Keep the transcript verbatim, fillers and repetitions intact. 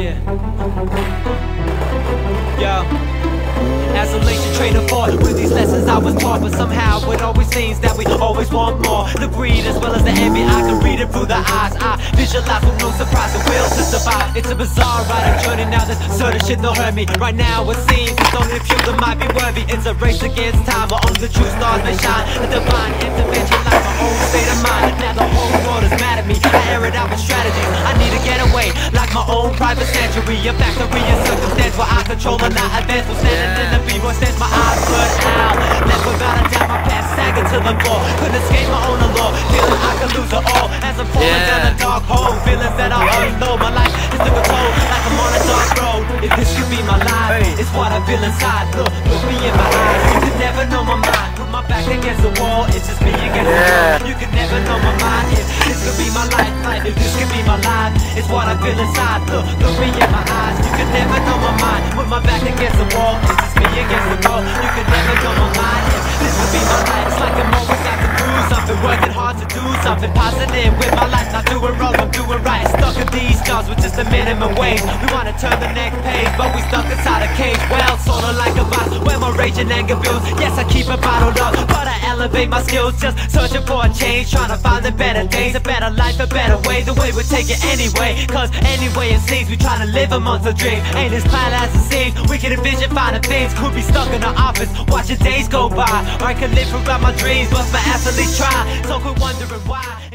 Yeah. Yo. As a lazy trainer fought with these lessons I was taught, but somehow it always seems that we always want more. The greed as well as the envy, I can read it through the eyes. I visualize with no surprise the will to survive. It's a bizarre ride and journey now, there's certain shit don't hurt me. Right now it seems it's only a few that might be worthy. It's a race against time, but only the true stars may shine. A divine intervention like my own state of mind. Now the whole world is mad at me, I air it out with strategies. I need to get away, like my own private sanctuary. A factory, a circumstance where I control and not advance. We're standing in the B-boy stands, my eyes blurred out. Left without a doubt, my past sagging to the floor. Couldn't escape my own allure, feeling I could lose it all. As I'm falling yeah. down a dark hole, feelings that I unload. My life is the control, like I'm on a dark road. If this could be my life, hey. It's what I feel inside. Look, look me in my eyes, you could never know my mind. Put my back against the wall, it's just me against yeah. the wall. You could never know my mind. If this could be my life, life. If this could be my life, it's what I feel inside. Look, look me in my eyes, you could never know my mind. Put my back against the wall, it's just me against the wall. You could never know my mind. If this could be my life, it's like I'm always got to do something, working hard to do something positive with my life. Not doing wrong, I'm doing right. Stuck in these jobs with just a minimum wage. We wanna turn the next page, but we stuck inside a cage. Well, sorta like a box where my rage and anger builds. Yes, I keep it bottled up, but I elevate my skills. Just searching for a change, trying to find the better days, a better life, a better way. The way we take it anyway, cause anyway it seems we trying to live amongst a dream. Ain't as bad as it seems. We can envision finding things. Could be stuck in the office, watching days go by. Or I could live throughout my dreams, must my ass at least try. So quit wondering why.